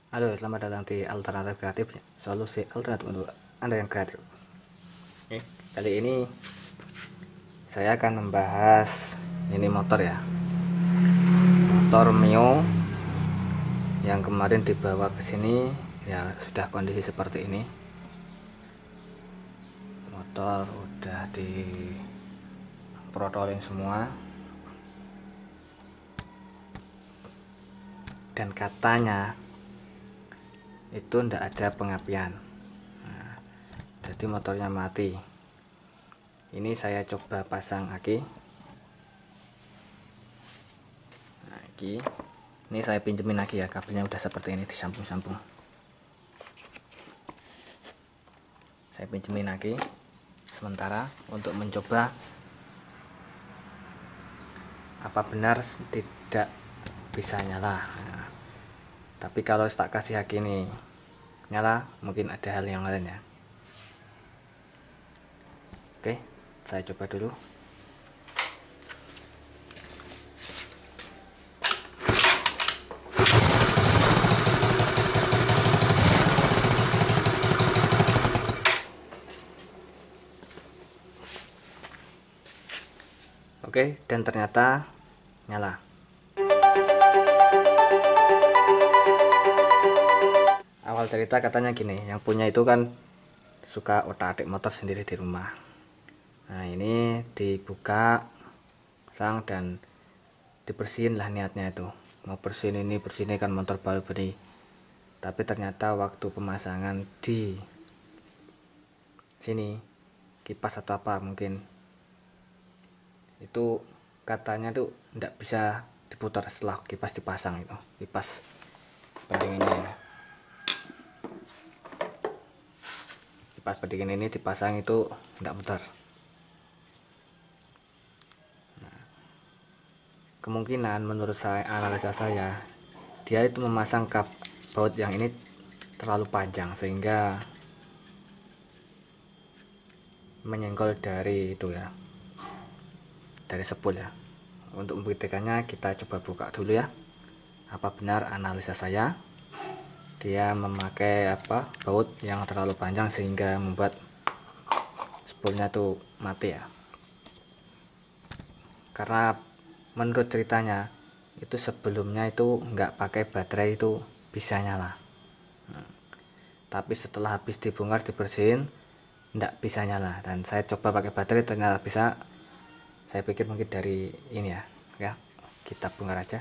Halo, selamat datang di Alternatif Kreatif, solusi alternatif untuk Anda yang kreatif. Oke, kali ini saya akan membahas ini motor ya. Motor Mio yang kemarin dibawa ke sini ya sudah kondisi seperti ini. Motor udah diprotolin semua. Dan katanya itu ndak ada pengapian. Nah, jadi motornya mati. Ini saya coba pasang aki. Nah, ini saya pinjemin lagi ya, kabelnya udah seperti ini, disambung-sambung. Saya pinjemin lagi sementara untuk mencoba apa benar tidak bisa nyala. Nah, tapi kalau tak kasih aki ini nyala, mungkin ada hal yang lain ya. Oke, saya coba dulu. Oke, dan ternyata nyala. Awal cerita katanya gini, yang punya itu kan suka otak-atik motor sendiri di rumah. Nah, ini dibuka sang dan dibersihin lah, niatnya itu mau bersihin ini bersihin kan motor baru beli. Tapi ternyata waktu pemasangan di sini kipas atau apa mungkin itu katanya tuh tidak bisa diputar setelah kipas dipasang. Itu kipas pendingin ini, kipas pendingin ini dipasang itu tidak putar. Nah, kemungkinan menurut saya, analisa saya, dia itu memasang kap baut yang ini terlalu panjang sehingga menyenggol dari itu ya, dari sepul ya. Untuk membuktikannya kita coba buka dulu ya, apa benar analisa saya dia memakai baut yang terlalu panjang sehingga membuat spulnya tuh mati ya. Karena menurut ceritanya itu sebelumnya itu nggak pakai baterai itu bisa nyala. Tapi setelah habis dibongkar dibersihin nggak bisa nyala, dan saya coba pakai baterai ternyata bisa. Saya pikir mungkin dari ini ya, kita bongkar aja.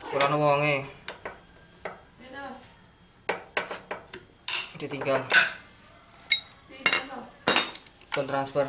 kurang wonge ditinggal pun transfer.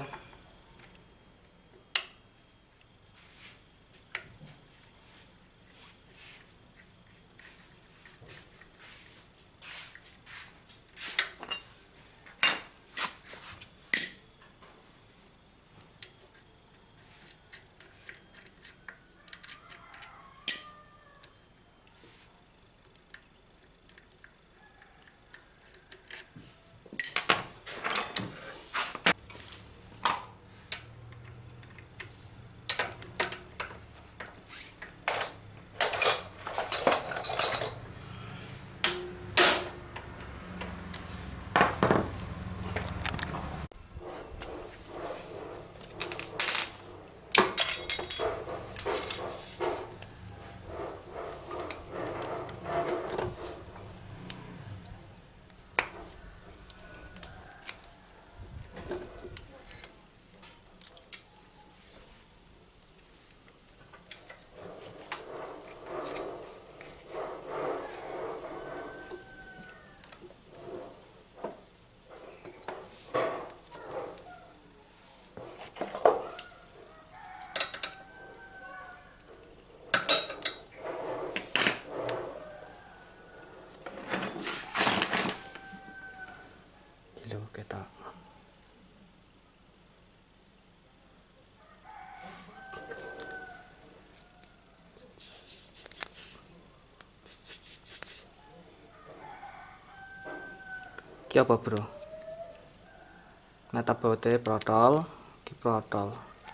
Kita ki apa bro, natap baute protol ki protol.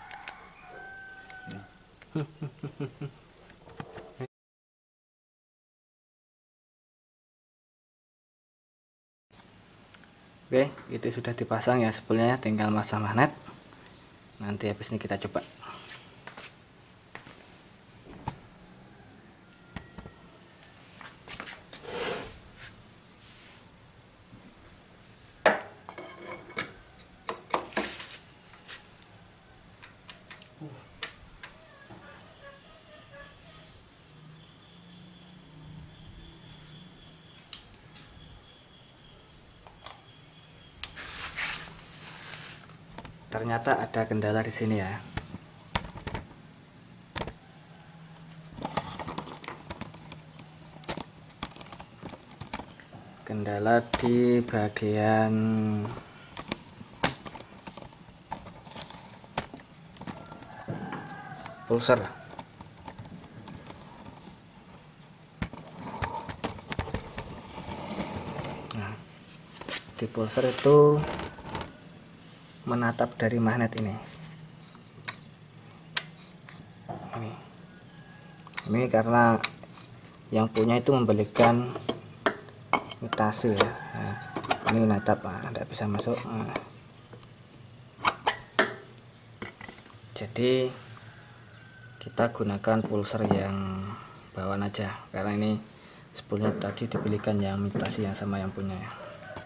Oke, itu sudah dipasang ya spoolnya, tinggal masang magnet. Nanti habis ini kita coba. Ternyata ada kendala di sini ya. Kendala di bagian pulser. Nah, di pulser itu menatap dari magnet ini. Ini karena yang punya itu membalikan mutasi ya. Nah, ini menatap, tidak bisa masuk. Nah. Jadi kita gunakan pulser yang bawaan aja, karena ini spoolnya tadi dipilihkan yang mutasi yang sama yang punya ya.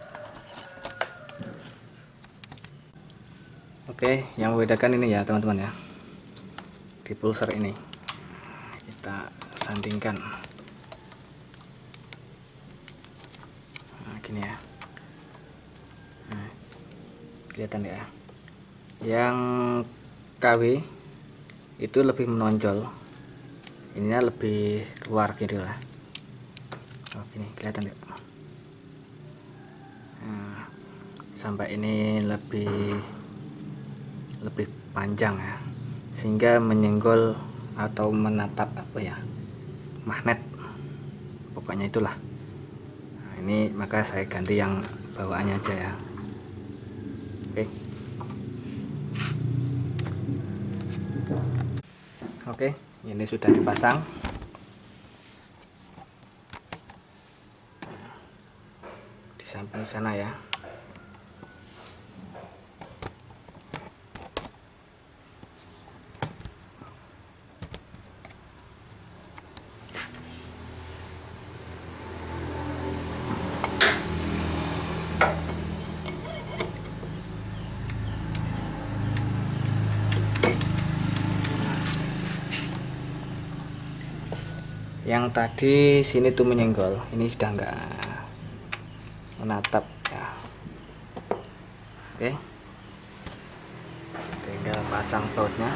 Oke, yang membedakan ini ya teman-teman ya, di pulser ini kita sandingkan. Nah, gini ya. Nah, kelihatan ya, yang KW itu lebih menonjol, ininya lebih keluar gitu lah. Oh, gini kelihatan ya. Nah, sampai ini lebih panjang ya, sehingga menyenggol atau menatap apa ya, magnet, pokoknya itulah. Nah, ini maka saya ganti yang bawaannya aja ya. Oke, ini sudah dipasang. Di samping sana ya. Yang tadi sini tuh menyenggol, ini sudah enggak menatap ya. Oke, tinggal pasang bautnya.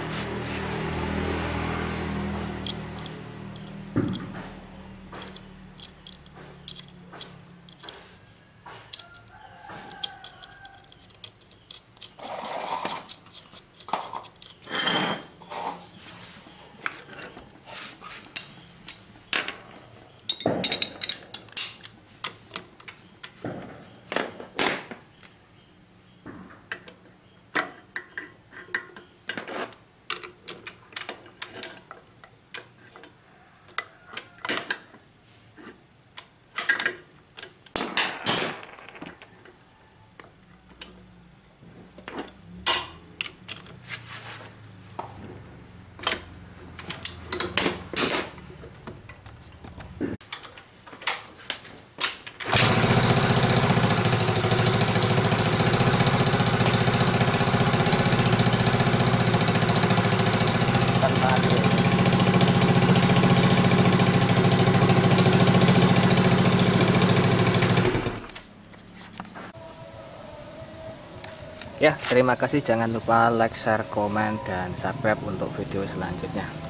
Ya, terima kasih. Jangan lupa like, share, komen, dan subscribe untuk video selanjutnya.